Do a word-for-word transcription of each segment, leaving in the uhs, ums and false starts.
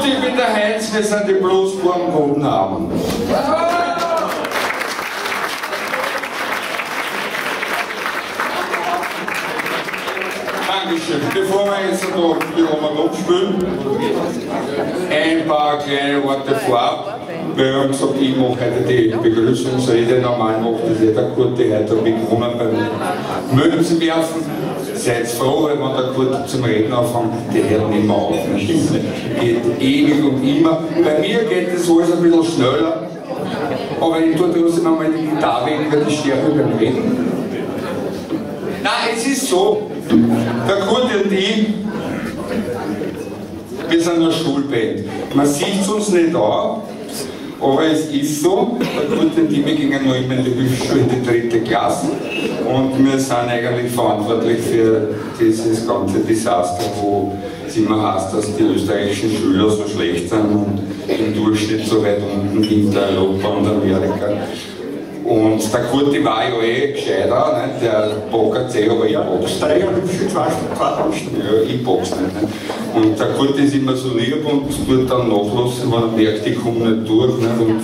Gut, ich bin der Heinz, wir sind die Blues vorm guten Abend. Dankeschön. Bevor wir jetzt noch die Oma abspielen, ein paar kleine Worte vorab. Wir haben gesagt, ich mache heute die Begrüßungsrede, normal macht das jeder Kurt, die heute mitgekommen beim Münzen werfen. Seid froh, wenn man da Kurt zum Reden anfängt, die hört nicht mehr auf. Das geht ewig und immer. Bei mir geht das alles ein bisschen schneller, aber ich tue trotzdem einmal die Gitarre über die Stärke beim Reden. Nein, es ist so, der Kurt und ich, wir sind eine Schulband. Man sieht es uns nicht an, aber es ist so, der Kurt und ich, wir gingen noch immer in die Hilfsschule in die dritte Klasse und wir sind eigentlich verantwortlich für dieses ganze Desaster, wo es immer heißt, dass die österreichischen Schüler so schlecht sind und im Durchschnitt so weit unten hinter Europa und Amerika. Und der Kurti war ja eh gescheiter, nicht? Der bockert eh, aber ich boxe. Ja, ich boxe nicht, nicht. Und der Kurti ist immer so lieb und tut dann nachlassen, wenn er merkt, ich komme nicht durch. Nicht? Und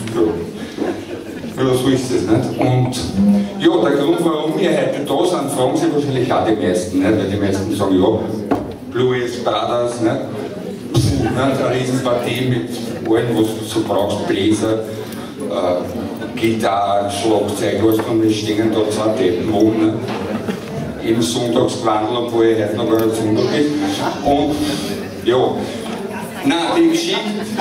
ja, ja, so ist es. Nicht? Und ja, der Grund, warum wir heute da sind, fragen sich wahrscheinlich auch die meisten. Nicht? Weil die meisten sagen, ja, Blues Brothers, nicht? Pff, nicht? Eine Riesenpartie mit allem, was du so brauchst, Bläser. Äh, Gitarre, Schlagzeug, was und wir stehen da zwei Deppen rum, ne? Im Sonntagsgewandel, obwohl ich heute noch gar nicht Sonntag ist. Und ja, nein, die Geschichte,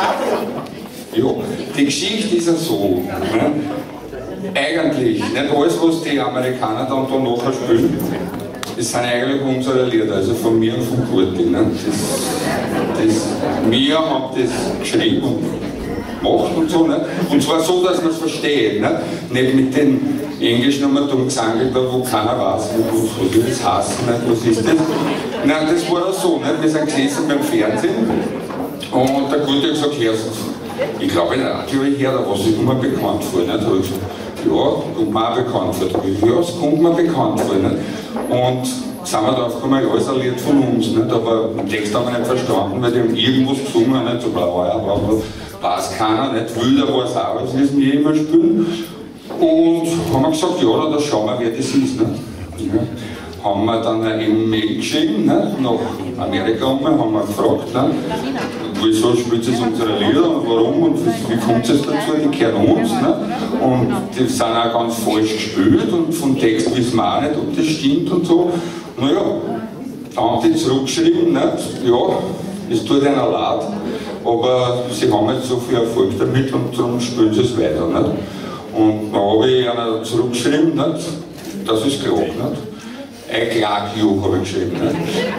ja, die Geschichte ist ja so, ne? Eigentlich, nicht alles, was die Amerikaner dann da nachher spielen, das sind eigentlich unsere Lieder, also von mir und von Kurti. Ne? Das, das, wir haben das geschrieben und macht und so, ne? Und zwar so, dass man es versteht, ne? Nicht mit den Englischen haben wir dumm gesangelt, wo keiner weiß, was will das heißen, ne? Was ist das? Nein, das war auch so, ne? Wir sind gesessen beim Fernsehen und der Gute hat gesagt, hörst du, ich glaube in Radio ich höre da was, das kommt mir bekannt vor, ne? Da habe ich gesagt, ja, kommt mir auch bekannt vor, ja, es kommt mir bekannt vor, ne? Und sind wir drauf gekommen, ja, alles ein Lied von uns, nicht? Aber den Text haben wir nicht verstanden, weil die haben irgendwas gesungen, nicht? So blau, ja, blau, blau. Weiß keiner, nicht wilder war es auch, das müssen wir immer spielen. Und haben wir gesagt, ja, dann schauen wir, wer das ist. Nicht? Ja. Haben wir dann eine Mail geschrieben, nicht? Nach Amerika einmal, haben wir gefragt, nicht? Wieso spielt es unsere Lieder und warum und wie, wie kommt es dazu, die kehren uns. Nicht? Und die sind auch ganz falsch gespielt und vom Text wissen wir auch nicht, ob das stimmt und so. Naja, dann haben die zurückgeschrieben, nicht? Ja, es tut einer leid. Aber sie haben jetzt so viel Erfolg damit und darum spielen sie es weiter. Nicht? Und dann habe ich einer zurückgeschrieben, nicht? Das ist klar. Nicht? Ein Klagjuch habe ich geschrieben. Nicht?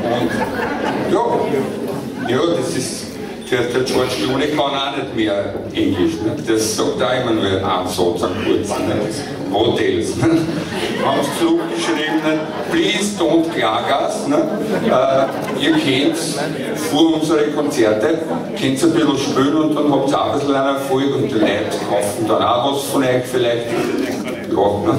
Und ja, ja, das ist, der, der George Clooney kann auch nicht mehr Englisch. Nicht? Das sagt auch immer nur einen Satz, einen kurzen. What else? Haben sie zurückgeschrieben, nicht? Please don't klag us. Äh, ihr kennt vor unsere Konzerte, könnt ein bisschen spielen und dann habt ihr auch ein bisschen einen Erfolg und die Leute kaufen dann auch was von euch vielleicht. Ja, ne?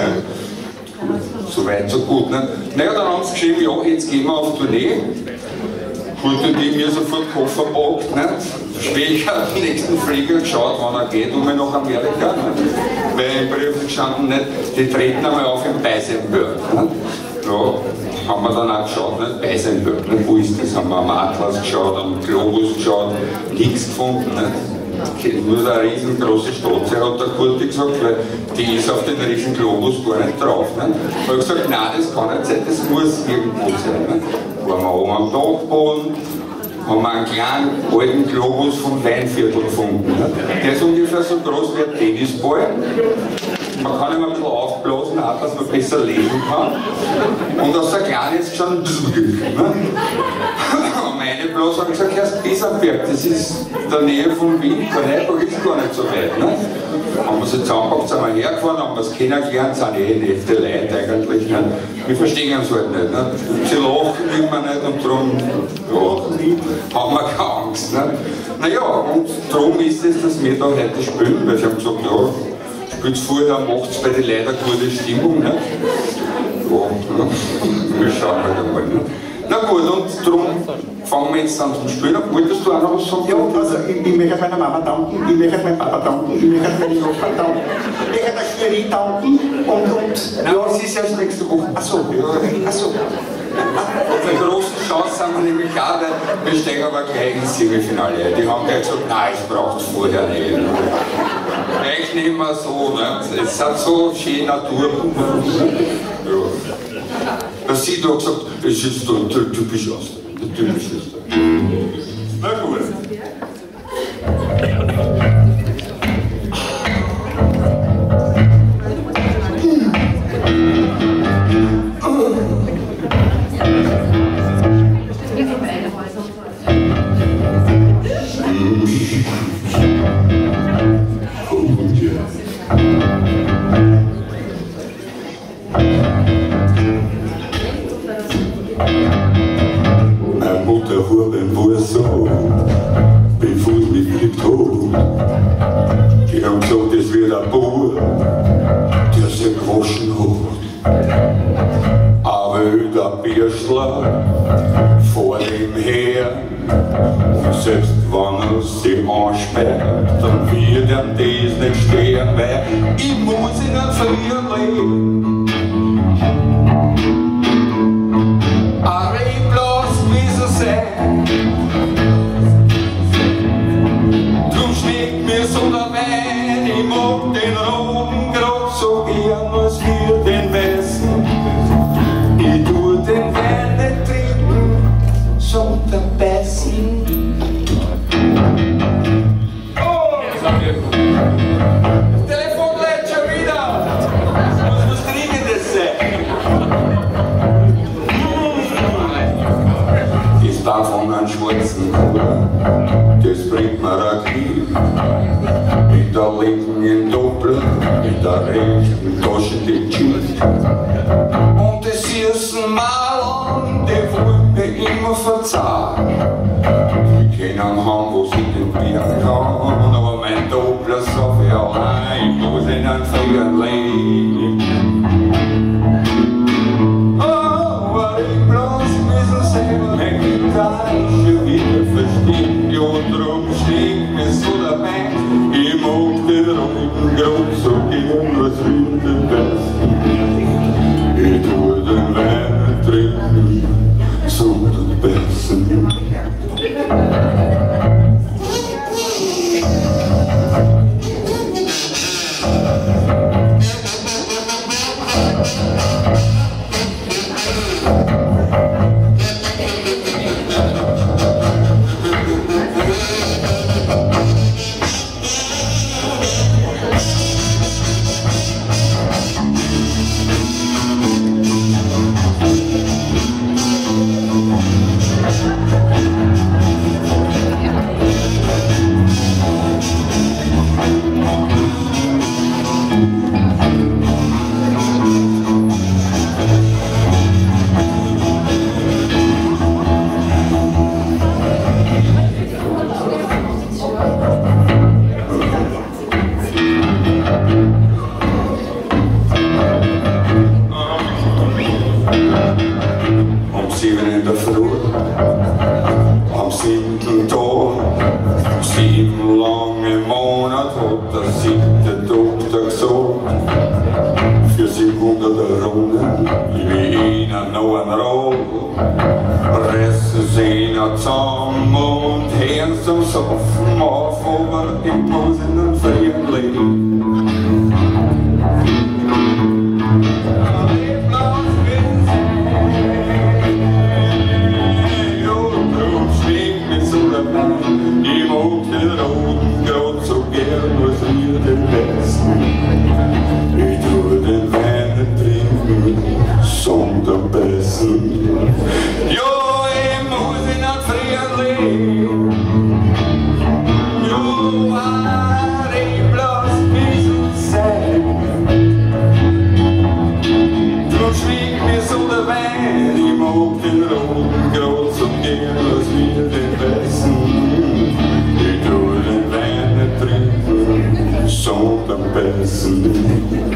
So weit, so gut. Ne? Naja, dann haben sie geschrieben, ja, jetzt gehen wir auf Tournee. Gut, und ich mir sofort Koffer packt, ne? Später den nächsten Flieger geschaut, wann er geht, um nach Amerika. Ne? Weil im Brief gestanden nicht, die treten einmal auf in Beisenberg. Ne? Ja, haben wir dann auch geschaut, ne? Beisenberg, ne? Wo ist das? Haben wir am Atlas geschaut, am Globus geschaut, nichts gefunden. Ne? Nur eine riesengroße Stadt, hat der Kurti gesagt, weil die ist auf den riesen Globus gar nicht drauf. Ne? Ich habe gesagt, nein, das kann nicht sein, das muss irgendwo sein. Ne? Waren wir oben am Dachboden, haben wir einen kleinen alten Globus vom Weinviertel gefunden. Ne? Der ist ungefähr so groß wie ein Tennisball. Man kann ihn ein bisschen aufblasen, auch, dass man besser lesen kann. Und aus der Kleinen ist schon ne? Meine bloß haben gesagt, erst Besenberg, das ist in der Nähe von Wien, Korneuburg ist gar nicht so weit. Ne? Haben wir sie zusammengepackt, sind wir hergefahren, haben wir es kennengelernt, sind eh nette Leute eigentlich. Ne? Wir verstehen uns halt nicht. Ne? Sie lachen immer nicht und darum ja, haben wir keine Angst. Ne? Naja, und darum ist es, dass wir da heute spielen, weil sie haben gesagt, ja, spielt es vorher, dann macht es bei den Leuten eine gute Stimmung. Ne? Ja, ne? Wir schauen halt einmal. Ne? Na gut, und darum fangen wir jetzt an zum Spielen. Wolltest du auch noch was sagen? Ja, also ich, ich möchte meiner Mama danken, ich möchte meinem Papa danken, ich möchte meinen Nachbarn danken, ich möchte der Jury danken und... und Nein, es ist erst nächste Woche. Achso, achso. Auf eine große Chance sind wir nämlich auch, weil wir stehen aber gleich ins Semifinale. Die haben gleich gesagt, nein, es braucht es vorher nicht. Gleich nicht mehr so, ne? Es hat so schöne Natur. Ja. Das sieht doch gesagt, es ist so typisch aus. Typisch ist das. Na gut. Meine Mutter Huben war so, bevor sie mich geliebt hat. Die haben gesagt, es wird ein Bauer, der sich gewaschen hat. Aber der Bierschler vor dem her, und selbst wenn er sich ansperrt, dann wird ihm das nicht stehen, weil ich muss ihn nicht verlieren leben. Aber ich bloß wie so sehr, drum schmeckt mir so der Wein, ich mag den roten grad so gern als wir den weißen. Ich tu den Wein nicht trinken, sondern beißen. Oh! Das Telefon lädt schon wieder! Was muss Dringendes sein? Das war von einem schwarzen Bruder, das bringt mir ein Knie. Mit der linken in Doppel, mit der rechten Tasche die Jeans. Und das ist ein Mann, der wollte mir immer verzeihen. Die kennen haben, wo sie den Bier kann, aber mein Doppler so viel allein, ich muss in ein Frieden leben. Oh, aber ich bloß wissen selber, wenn ich da schon wieder verstehe, ja, drum steht mir so dabei, ich mag den roten Grad so gern, was will den besten. Ich tue den Wein nicht trinken, sondern beißen.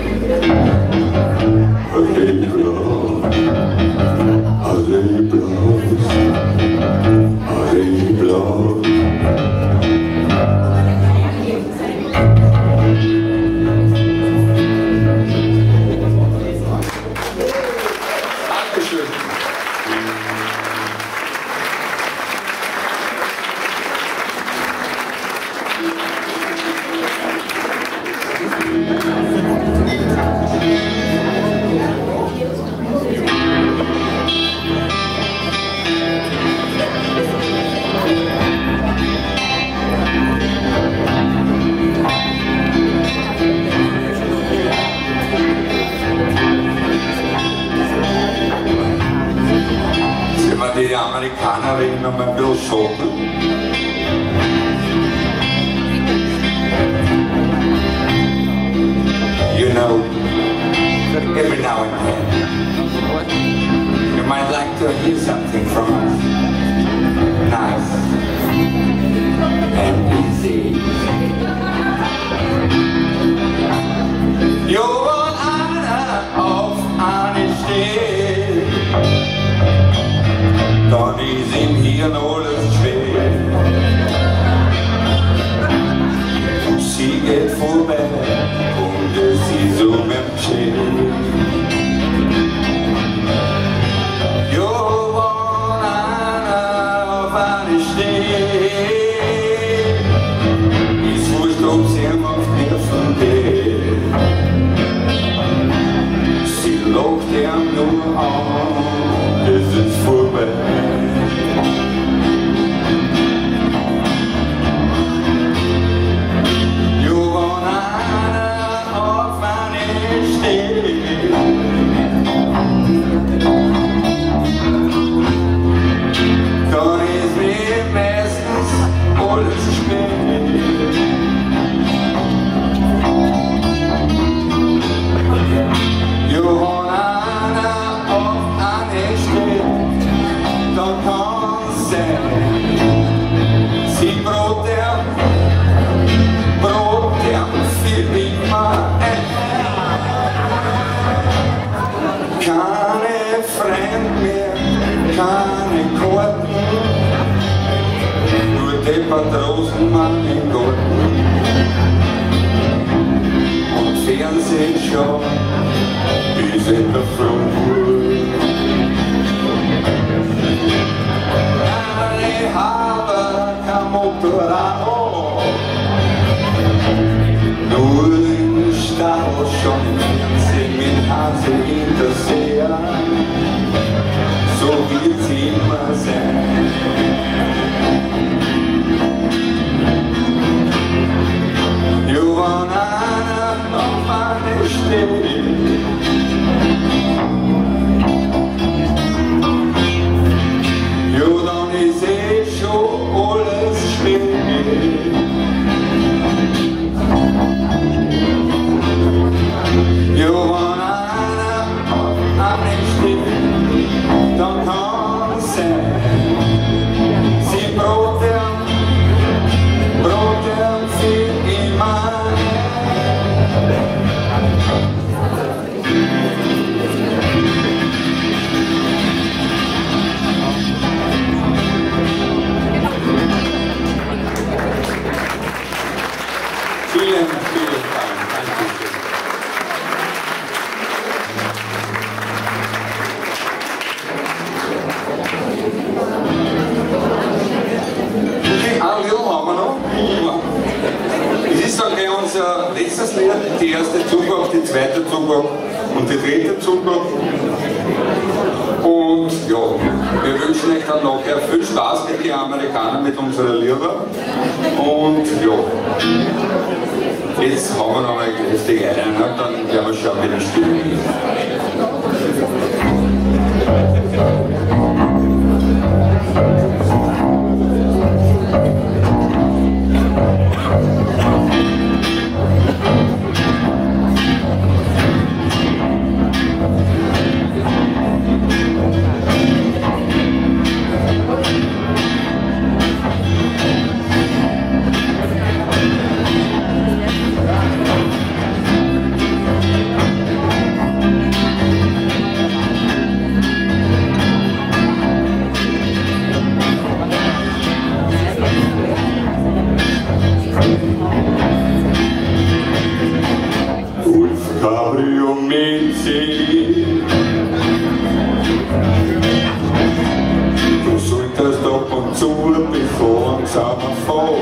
Are they blood? Are they blood? Die Amerikanerin noch ein bisschen schocken. You know, every now and then, you might like to hear something from us. Nice and easy. You're einer auf honesty. Dann ist ihm hier alles schwer. Sie geht vorbei und es ist um im Chill. Jo, wann einer auf eine steht, ist wurscht, ob sie ihm auf Nerven geht. Sie lacht ihm nur an, es ist vorbei. Keine Fremd mehr, keine Karten, nur deppert Rosenmann im Garten und Fernsehen schauen bis in der Früh. Alle haben kein Motorrad, nur im Stau schon im Fernsehen mit Hase in der See. So wird sie immer sein. Jo, wann einer auf eine steht, jo, dann ist eh schon alles spät. Jo, wann einer auf eine steht, dann kann es sein, sie broten, broten für immer. Vielen, vielen Dank. Dankeschön. Ein Lied haben wir noch. Es ist dann gleich unser letztes Lied, die erste Zugabe, die zweite Zugabe und die dritte Zugabe. Und ja, wir wünschen euch dann nachher viel Spaß mit den Amerikanern, mit unserer Lieder. Und ja, jetzt haben wir noch mal kräftig einen, dann werden wir schauen, wie die Stimme ist. vor uns aber vor.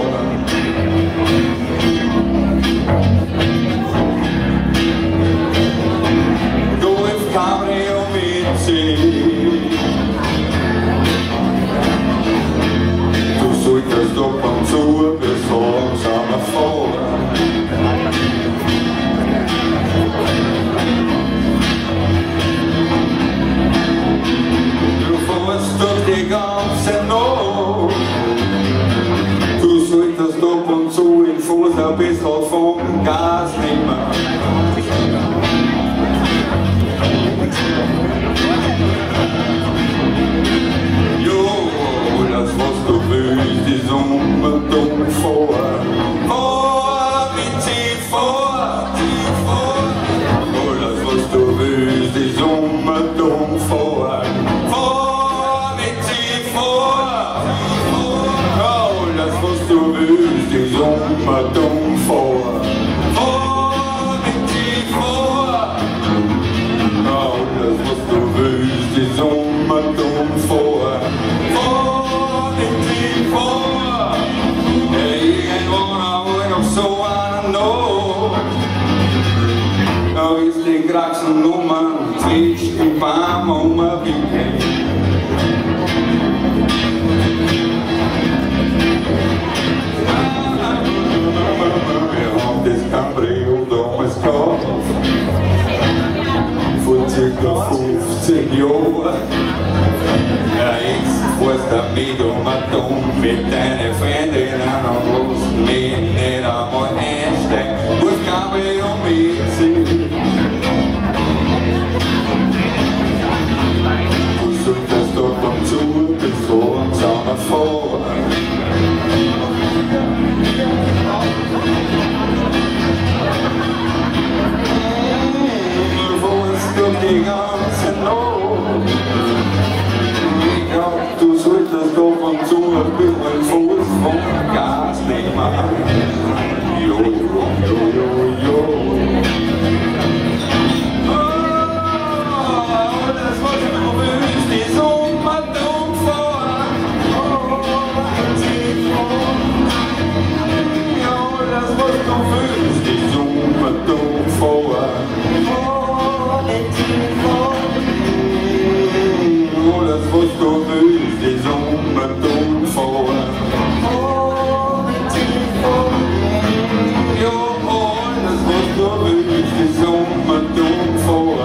Golf Cabrio mit sich. Du solltest ab und zu bis vor uns aber vor. Durch die ganze Nacht. Du solltest ab und zu den Fuß ein bisschen vom Gas nehmen. Jo, das was du willst, ist unbedingt vor. Vor, mit sie vor, sie vor. Oh, das was du willst, ist unbedingt vor. Du willst die Sommer dumm vor. Vor mit dir vor. Oh, das was du willst, die Sommer dumm vor. Vor mit dir vor. Irgendwann hab ich noch so einen Not. Da ist die Kraxennummer, zwischen den Baum um ein Winkel. Das Cabrio damals gekauft, vor circa fünfzehn Jahren. Ja, jetzt fährst du mit um ein Dumm mit deinen Freundinnen und lässt mich nicht einmal einsteigen. Das Cabrio mit sich. Du solltest ab und zu bis vor uns einmal fahren. Die ganze Nacht. Ich glaub, du solltest ab und zu ein bisschen Fuß vom Gas nehmen. Jo, jo, jo, jo, jo. Oh, das was du willst, die Sommer dumm vor. Oh, sie vor. Ja, das was du willst, die Sommer dumm vor. Oh, das was du willst, die Sommer dumm vor. Ja, oh, das was du willst, die Sommer dumm vor.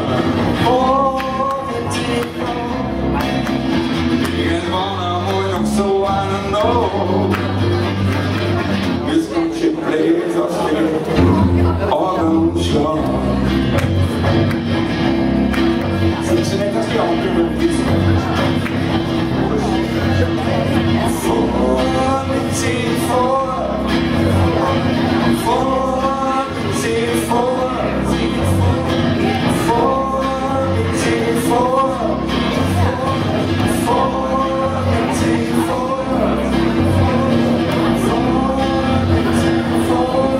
Irgendwann einmal noch so einen Not. Bis uns die Bläser aus den Augen schlagen. Sind sie nicht, dass die Augen wissen? Vor mit sie vor. Vor mit sie vor. Vor mit sie vor. Vor mit sie vor. Vor mit sie vor.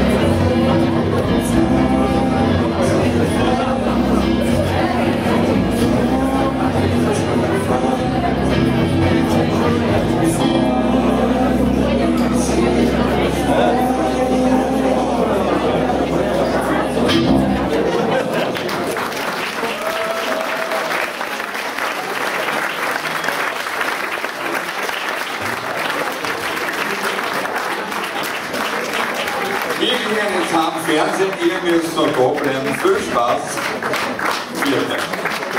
Wir gehen jetzt am Fernsehen, ihr müsst noch da bleiben. Viel Spaß. Vielen Dank.